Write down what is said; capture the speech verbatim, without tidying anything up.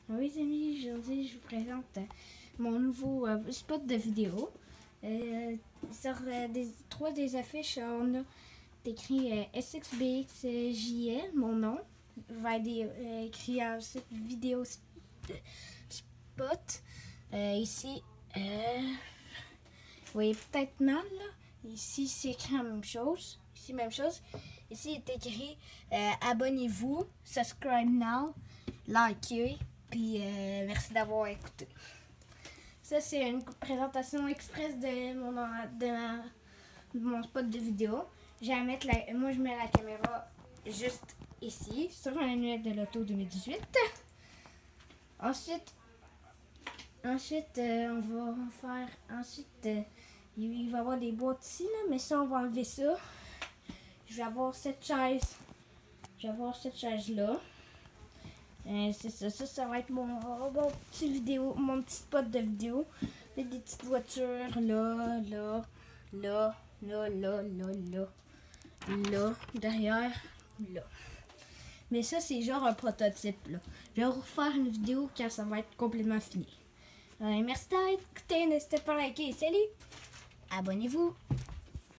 Oui les amis, aujourd'hui je vous présente euh, mon nouveau euh, spot de vidéo. Euh, sur euh, des, trois des affiches, on a écrit euh, S X B X J L, mon nom, va être euh, écrit en cette vidéo spot. Euh, ici, euh, vous voyez peut-être mal là. Ici c'est écrit la même chose. Ici même chose. Ici il est écrit euh, abonnez-vous, subscribe now, likez. Puis euh, merci d'avoir écouté. Ça, c'est une présentation express de mon, de, ma, de mon spot de vidéo. Je vais mettre la, moi, je mets la caméra juste ici, sur un annuel de l'auto deux mille dix-huit. Ensuite, ensuite euh, on va faire. Ensuite, euh, il va y avoir des boîtes ici, là, mais ça, on va enlever ça. Je vais avoir cette chaise. Je vais avoir cette chaise-là. Euh, c'est ça, ça, ça va être mon, mon petit vidéo, mon petit spot de vidéo. Des petites voitures là, là, là, là, là, là, là, là, derrière, là. Mais ça, c'est genre un prototype là. Je vais refaire une vidéo quand ça va être complètement fini. Euh, merci d'avoir écouté, n'hésitez pas à liker. Salut! Abonnez-vous!